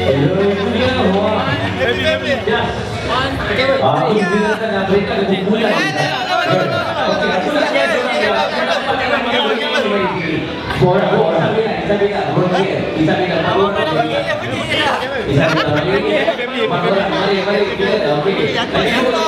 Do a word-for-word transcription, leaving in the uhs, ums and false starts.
Aku gunakan nak berikan kekumpulan. Okey, aku nak dia orang orang kita bina, kita bina, kita bina. Kita bina. Mari, mari, mari. Okey.